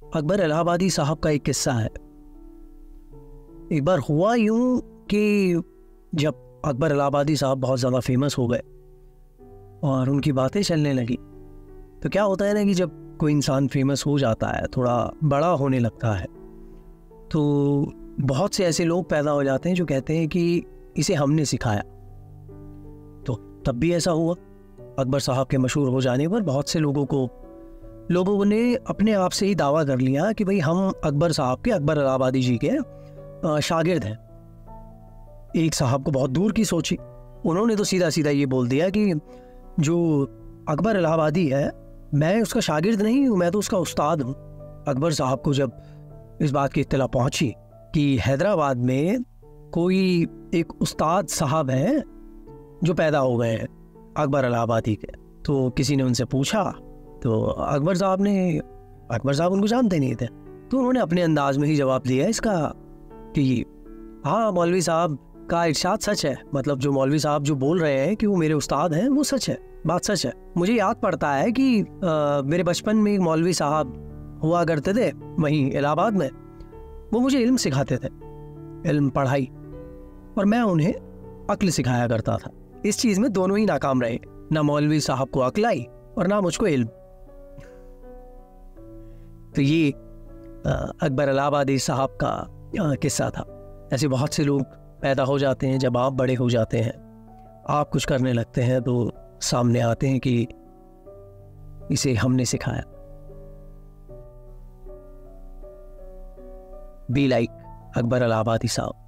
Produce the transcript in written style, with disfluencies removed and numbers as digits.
अकबर इलाहाबादी साहब का एक किस्सा है। एक बार हुआ यूं कि जब अकबर इलाहाबादी साहब बहुत ज़्यादा फेमस हो गए और उनकी बातें चलने लगी, तो क्या होता है ना कि जब कोई इंसान फेमस हो जाता है, थोड़ा बड़ा होने लगता है, तो बहुत से ऐसे लोग पैदा हो जाते हैं जो कहते हैं कि इसे हमने सिखाया। तो तब भी ऐसा हुआ। अकबर साहब के मशहूर हो जाने पर बहुत से लोगों ने अपने आप से ही दावा कर लिया कि भाई हम अकबर साहब के, अकबर इलाहाबादी जी के शागिर्द हैं। एक साहब को बहुत दूर की सोची, उन्होंने तो सीधा सीधा ये बोल दिया कि जो अकबर इलाहाबादी है, मैं उसका शागिर्द नहीं हूँ, मैं तो उसका उस्ताद हूँ। अकबर साहब को जब इस बात की इत्तला पहुंची कि हैदराबाद में कोई एक उस्ताद साहब हैं जो पैदा हो गए हैं अकबर इलाहाबादी के, तो किसी ने उनसे पूछा, तो अकबर साहब उनको जानते नहीं थे, तो उन्होंने अपने अंदाज में ही जवाब दिया इसका कि हाँ, मौलवी साहब का इरशाद सच है। मतलब जो मौलवी साहब जो बोल रहे हैं कि वो मेरे उस्ताद हैं, वो सच है, बात सच है। मुझे याद पड़ता है कि मेरे बचपन में एक मौलवी साहब हुआ करते थे वहीं इलाहाबाद में, वो मुझे इल्म सिखाते थे, इल्म पढ़ाई, और मैं उन्हें अक्ल सिखाया करता था। इस चीज़ में दोनों ही नाकाम रहे, ना मौलवी साहब को अक्ल आई और ना मुझको इल्म। तो ये अकबर इलाहाबादी साहब का किस्सा था। ऐसे बहुत से लोग पैदा हो जाते हैं, जब आप बड़े हो जाते हैं, आप कुछ करने लगते हैं, तो सामने आते हैं कि इसे हमने सिखाया। बी लाइक अकबर इलाहाबादी साहब।